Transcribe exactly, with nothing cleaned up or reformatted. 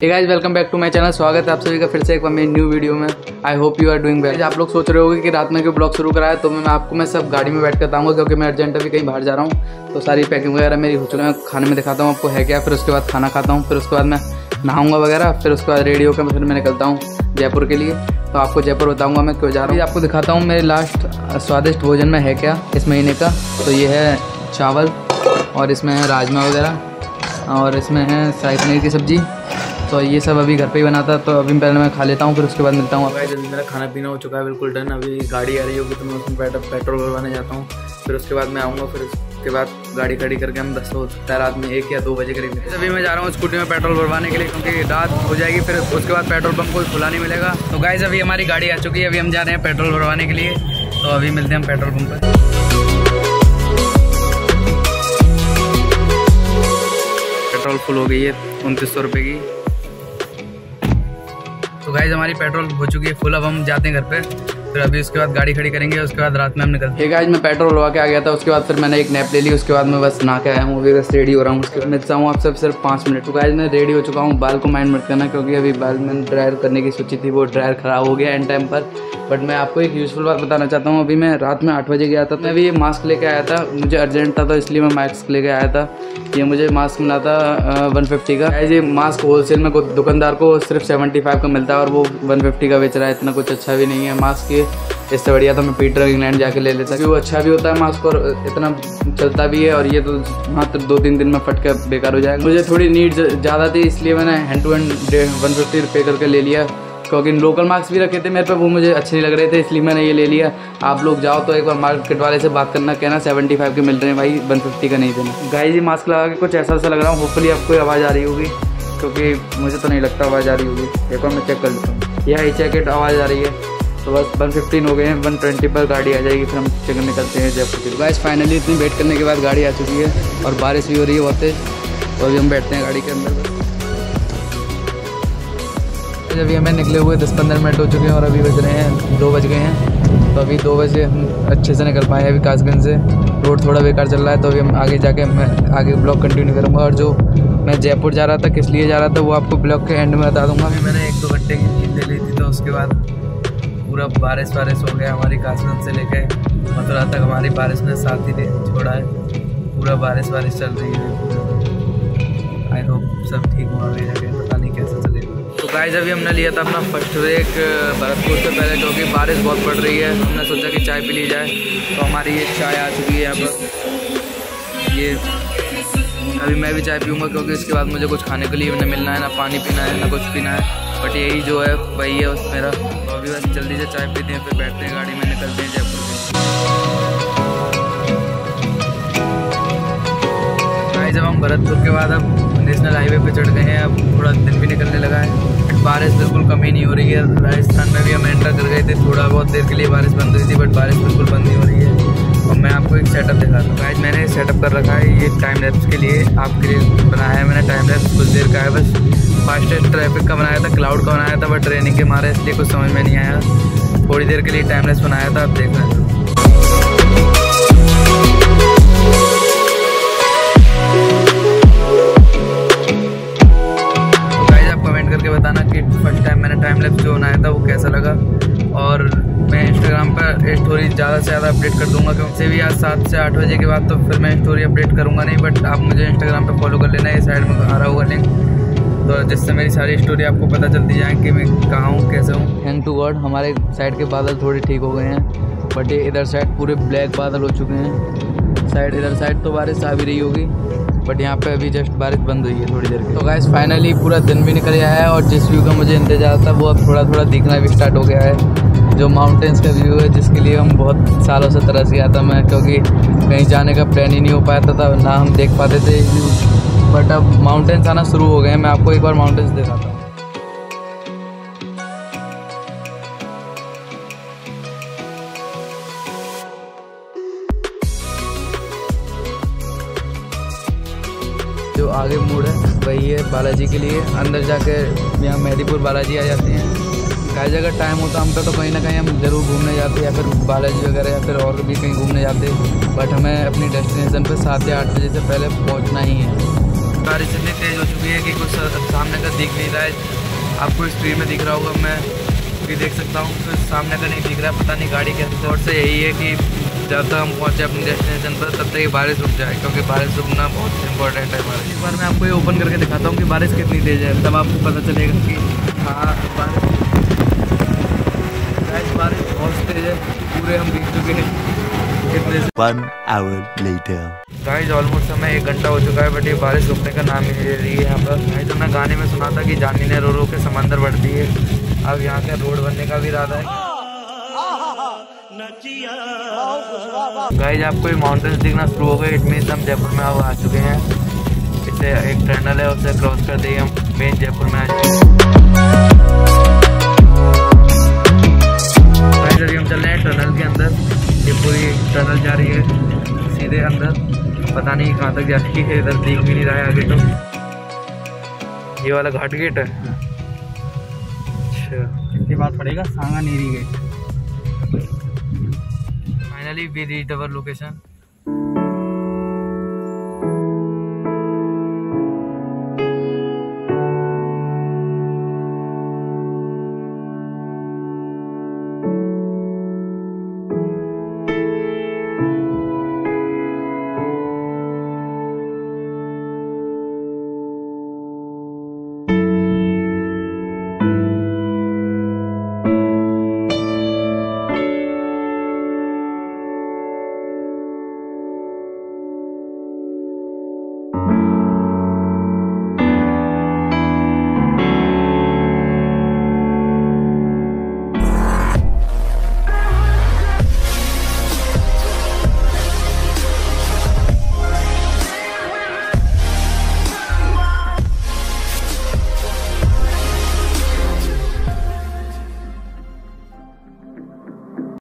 Hey guys, welcome back to my channel. स्वागत है आप सभी का फिर से एक बार मेरी न्यू वीडियो में। I hope you are doing well. आप लोग सोच रहे होंगे कि रात में क्यों ब्लॉग शुरू करा है, तो मैं आपको मैं सब गाड़ी में बैठ कर बताऊंगा, क्योंकि मैं अर्जेंट अभी कहीं बाहर जा रहा हूँ। तो सारी पैकिंग वगैरह मेरी हो चुकी है। मैं खाने में दिखाता हूँ आपको है क्या, फिर उसके बाद खाना खाता हूँ, फिर उसके बाद मैं नहाऊंगा वगैरह, फिर उसके बाद रेडी होकर फिर मैं निकलता हूँ जयपुर के लिए। तो आपको जयपुर बताऊँगा मैं क्यों जा रहा हूँ। आपको दिखाता हूँ मेरे लास्ट स्वादिष्ट भोजन में है क्या इस महीने का। तो ये है चावल और इसमें है राजमा वगैरह और इसमें है शाही पनीर की सब्ज़ी। तो ये सब अभी घर पे ही बनाता, तो अभी पहले मैं खा लेता हूँ, फिर उसके बाद मिलता हूँ। गाइस, अभी मेरा खाना पीना हो चुका है बिल्कुल डन। अभी गाड़ी आ रही होगी तो मैं उसमें पेट्रोल भरवाने जाता हूँ, फिर उसके बाद मैं आऊँगा। फिर उसके बाद गाड़ी खड़ी करके हम दस हो सकता है रात में एक या दो बजे करीब। अभी मैं जा रहा हूँ स्कूटी में पेट्रोल भरवाने के लिए, क्योंकि रात हो जाएगी, फिर उसके बाद पेट्रोल पंप कोई खुला नहीं मिलेगा। तो गाइस, अभी हमारी गाड़ी आ चुकी है, अभी हम जा रहे हैं पेट्रोल भरवाने के लिए। तो अभी मिलते हैं हम पेट्रोल पंप पर। पेट्रोल फुल हो गई है उनतीस सौ रुपये की। तो गाइस, हमारी पेट्रोल हो चुकी है फुल। अब हम जाते हैं घर पे, फिर अभी उसके बाद गाड़ी खड़ी करेंगे, उसके बाद रात में हम निकलते हैं। गाइस, मैं पेट्रोल लगा के आ गया था, उसके बाद फिर मैंने एक नैप ले ली, उसके बाद मैं बस नहा के आया हूँ, अभी बस रेडी हो रहा हूँ। उसके बाद मिलता हूँ आपसे सिर्फ पाँच मिनट। तो गाइस, मैं रेडी हो चुका हूँ। बाल को माइंड मत करना, क्योंकि अभी बाल मैंने ड्रायर करने की सोची थी, वो ड्रायर ख़राब हो गया एंड टाइम पर। बट मैं आपको एक यूज़फुल बात बताना चाहता हूँ। अभी मैं रात में आठ बजे गया था, तो मैं अभी ये मास्क लेके आया था, मुझे अर्जेंट था तो इसलिए मैं मास्क लेके आया था। ये मुझे मास्क मिला था वन फिफ्टी का। ये मास्क होलसेल में दुकानदार को सिर्फ सेवेंटी फाइव का मिलता है और वो वन फिफ्टी का बेच रहा है। इतना कुछ अच्छा भी नहीं है मास्क ये, इससे बढ़िया तो मैं पीटर इंग्लैंड जाके ले लेता, क्योंकि वो अच्छा भी होता है मास्क और इतना चलता भी है। और ये तो मात्र दो तीन दिन में फट के बेकार हो जाएगा। मुझे थोड़ी नीड ज़्यादा थी, इसलिए मैंने hand to hand one fifty pay करके ले लिया, क्योंकि लोकल मार्क्स भी रखे थे मेरे पे, वो मुझे अच्छे नहीं लग रहे थे, इसलिए मैंने ये ले लिया। आप लोग जाओ तो एक बार मार्केट वाले से बात करना, कहना सेवेंटी फाइव के मिल रहे हैं भाई, वन फिफ्टी का नहीं देना। गाइस, ये मास्क लगा के कुछ ऐसा सा लग रहा हूँ। होपफुली आपको आवाज़ आ रही होगी, क्योंकि मुझे तो नहीं लगता आवाज़ आ रही होगी। एक बार मैं चेक कर लेता हूँ। यह आई जैकेट आवाज़ आ रही है। तो बस वन फिफ्टीन हो गए हैं, वन ट्वेंटी पर गाड़ी आ जाएगी, फिर हम चेक निकलते हैं जयपुर के। गाइस, फाइनली इतनी वेट करने के बाद गाड़ी आ चुकी है और बारिश भी हो रही है बहुत तेज। तो अभी हम बैठते हैं गाड़ी के अंदर। अभी हमें निकले हुए दस पंद्रह मिनट हो चुके हैं और अभी बज रहे हैं दो बज गए हैं। तो अभी दो बजे हम अच्छे से निकल पाए हैं विकासगंज से। रोड थोड़ा बेकार चल रहा है, तो अभी हम आगे जाके मैं आगे ब्लॉग कंटिन्यू करूँगा। और जो मैं जयपुर जा रहा था, किस लिए जा रहा था, वो आपको ब्लॉग के एंड में बता दूँगा। अभी मैंने एक दो घंटे की नींद ले ली थी, तो उसके बाद पूरा बारिश वारिश हो गया हमारी कासगंज से लेके मथुरा तक। हमारी बारिश ने साथ ही दे छोड़ा है, पूरा बारिश वारिश चल रही है। आई होप सब ठीक हुआ आगे जाके, पता नहीं कैसे चलेगा। तो गाइस, अभी हमने लिया था अपना फर्स्ट ब्रेक भरतपुर से पहले, क्योंकि बारिश बहुत पड़ रही है। हमने सोचा कि चाय पी ली जाए, तो हमारी ये चाय आ चुकी है यहाँ पर। ये अभी मैं भी चाय पीऊँगा, क्योंकि इसके बाद मुझे कुछ खाने के लिए न मिलना है, ना पानी पीना है, ना कुछ पीना है। बट यही जो है वही है उस मेरा। तो अभी बस जल्दी से चाय पीते हैं, फिर बैठते हैं गाड़ी में, निकलते हैं जयपुर के। जब हम भरतपुर के बाद अब नेशनल हाईवे पे चढ़ गए हैं, अब थोड़ा दिन भी निकलने लगा है। बारिश बिल्कुल कमी नहीं हो रही है। राजस्थान में भी हम एंटर कर गए थे, थोड़ा बहुत देर के लिए बारिश बंद हुई थी, बट बारिश बिल्कुल बंद नहीं हो रही है। और मैं आपको एक सेटअप दिखाता हूँ। गाइस, मैंने सेटअप कर रखा है, ये टाइम लैप्स के लिए आपके लिए बनाया है मैंने। टाइम लैप्स कुछ देर का है, बस फास्टेस्ट ट्रैफिक का बनाया था, क्लाउड का बनाया था, बट ट्रेनिंग के मारे इसलिए कुछ समझ में नहीं आया। थोड़ी देर के लिए टाइम लैप्स बनाया था, आप देख रहे हैं। तो गाइस, आप कमेंट करके बताना कि फर्स्ट टाइम मैंने टाइम लैप्स जो बनाया था वो कैसा लगा। और मैं इंस्टाग्राम पर स्टोरी ज़्यादा से ज़्यादा अपडेट कर दूंगा, क्योंकि भी आज सात से आठ बजे के बाद तो फिर मैं स्टोरी अपडेट करूंगा नहीं। बट आप मुझे इंस्टाग्राम पे फॉलो कर लेना, ये साइड में आ रहा होगा लिंक, तो जिससे मेरी सारी स्टोरी आपको पता चलती जाए कि मैं कहाँ हूँ, कैसे हूँ। थैंक टू गॉड, हमारे साइड के बादल थोड़े ठीक हो गए हैं, बट ये इधर साइड पूरे ब्लैक बादल हो चुके हैं। साइड इधर साइड तो बारिश आ भी रही होगी, बट यहाँ पे अभी जस्ट बारिश बंद हुई है थोड़ी देर के। तो गाइस, फाइनली पूरा दिन भी निकल गया है, और जिस व्यू का मुझे इंतजार था वो अब थोड़ा थोड़ा दिखना भी स्टार्ट हो गया है। जो माउंटेन्स का व्यू है, जिसके लिए हम बहुत सालों से तरस गया था मैं, क्योंकि कहीं जाने का प्लान ही नहीं हो पाता था, ना हम देख पाते थे व्यू। बट अब माउंटेन्स आना शुरू हो गए हैं। मैं आपको एक बार माउंटेन्स दिखाता हूँ। जो आगे मोड़ है वही है बालाजी के लिए। अंदर जाके यहाँ मेहदीपुर बालाजी आ जाते हैं। गाइस, अगर टाइम होता हमका तो कहीं ना कहीं हम ज़रूर घूमने जाते, या फिर बालाजी वगैरह, या फिर और भी कहीं घूमने जाते। बट हमें अपनी डेस्टिनेशन पे सात या आठ बजे से पहले पहुंचना ही है। बारिश इतनी तेज़ हो चुकी है कि कुछ सामने का दिख नहीं रहा है। आपको स्क्रीन में दिख रहा होगा, मैं भी देख सकता हूँ, फिर सामने का नहीं दिख रहा है। पता नहीं गाड़ी कैसे। और से यही है कि जब तक हम पहुँचे अपनी डेस्टिनेशन पर तब तक ये बारिश रुक जाए, क्योंकि बारिश रुकना बहुत इंपॉर्टेंट है हमारे। एक बार मैं आपको ये ओपन करके दिखाता हूँ कि बारिश कितनी तेज़ है, तब आपको पता चलेगा कि हाँ बारिश बारिश बहुत तेज़ है। पूरे हम भीग चुके हैं कितने से। One hour later. Guys almost हमें एक घंटा हो चुका है, बट ये बारिश रुकने का नाम ही नहीं ले रही है यहाँ पर। गाइस तो मैं गाने में सुना था कि जानी ने रो रो के समंदर बढ़ती है। अब यहाँ का रोड बनने का भी इरादा है। गाइस आपको ये माउंटेन्स दिखना शुरू हो गए, इट मीन्स हम जयपुर में अब आ चुके हैं। इससे एक टनल है, उसे क्रॉस करते ही हम मेन जयपुर में आ चुके हैं। गाइस अभी हम चल रहे हैं टनल के अंदर। ये पूरी टनल जा रही है सीधे अंदर, पता नहीं कहाँ तक जा रही है, इधर दिख भी नहीं रहा है आगे। तो ये वाला घाट गेट है। अच्छा, इसके बाद पड़ेगा Sanganeri gate. Finally we reached our location.